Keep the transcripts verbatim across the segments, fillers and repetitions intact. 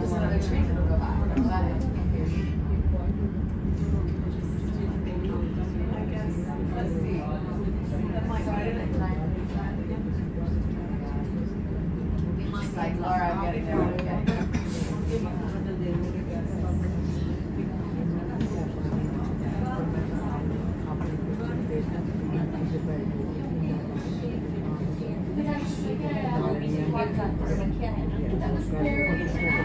there's another train that'll go by. I guess, let's see. That might ride it at nine. She's like, Laura, I'm getting there, I'm getting there. That was very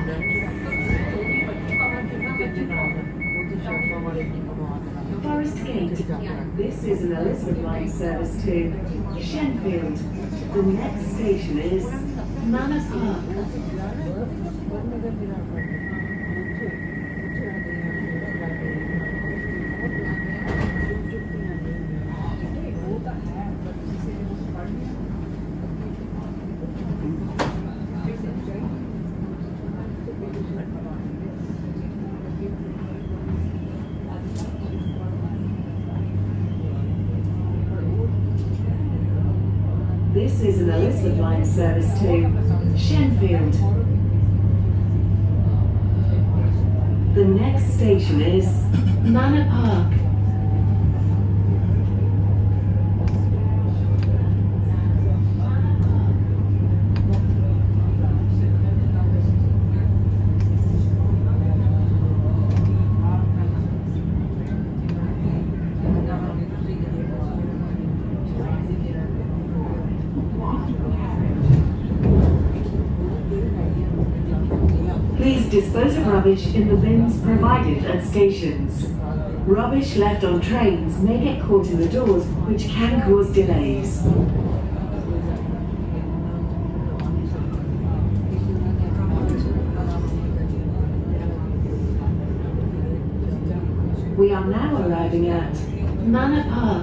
Forest Gate. This is an Elizabeth line service to Shenfield. The next station is Manor Park. This is an Elizabeth line service to Shenfield. The next station is Manor Park. Please dispose of rubbish in the bins provided at stations. Rubbish left on trains may get caught in the doors, which can cause delays. We are now arriving at Manor Park.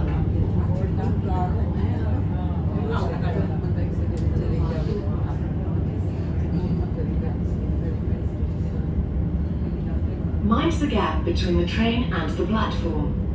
Mind the gap between the train and the platform.